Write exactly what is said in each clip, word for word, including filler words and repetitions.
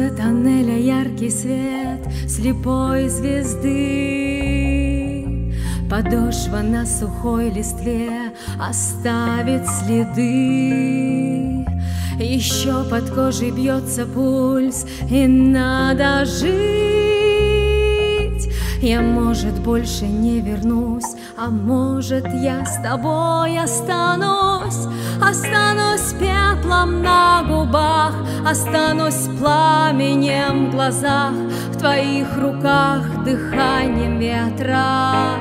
конце тоннеля яркий свет слепой звезды. Подошва на сухой листве оставит следы. Еще под кожей бьется пульс, и надо жить. Я, может, больше не вернусь, а может, я с тобой останусь. Останусь пеплом на губах, останусь пламенем в глазах, в твоих руках дыханием ветра.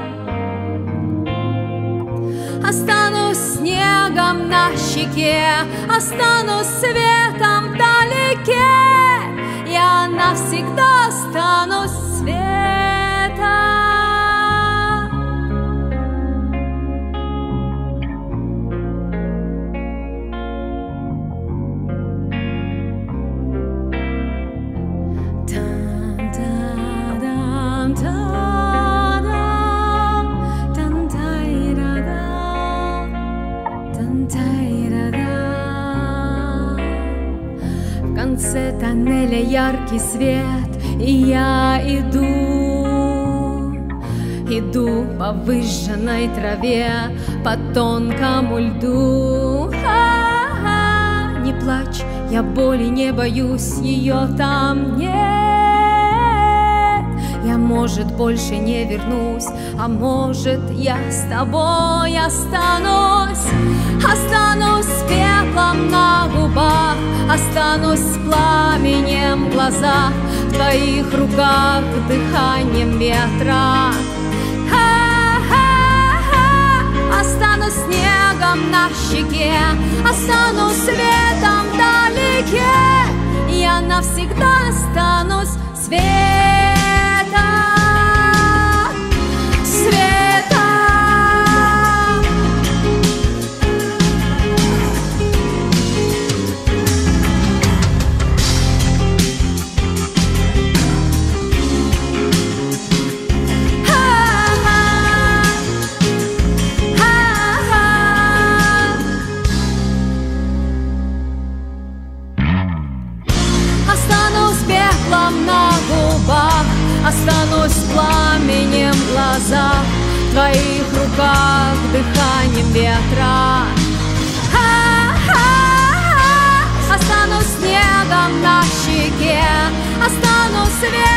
Останусь снегом на щеке, останусь светом вдалеке. Я навсегда останусь светом. В конце тоннеля яркий свет, и я иду, иду по выжженной траве, по тонкому льду. А-а-а, не плачь, я боли не боюсь, ее там нет. Я, может, больше не вернусь, а может, я с тобой останусь. Останусь с пеплом на губах, останусь с пламенем в глазах, в твоих руках дыханием ветра. Ха-ха-ха. Останусь снегом на щеке, останусь светом вдалеке. Я навсегда останусь светом. На губах, останусь пламенем в глазах, в твоих руках дыханием ветра. Ха-ха-ха. Останусь снегом на щеке, останусь светом